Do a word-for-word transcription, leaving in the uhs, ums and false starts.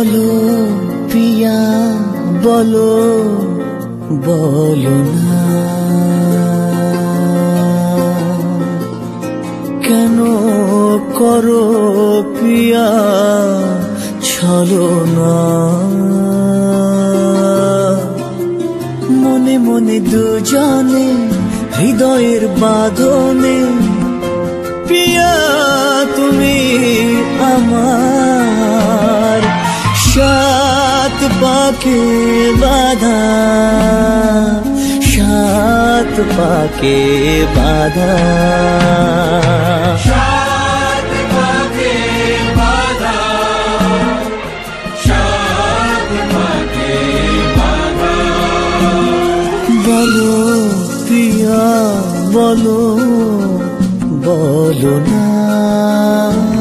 বলো পিয়া বলো বলো না কেন করো পিয়া ছলনা মনে মনে দুজনে হৃদয়ের বাঁধনে পিয়া তুমি আমার সাত পাকে বাঁধা সাত পাকে বাঁধা সাত পাকে বাঁধা সাত পাকে বাঁধা বলো পিয়া বলো বলো না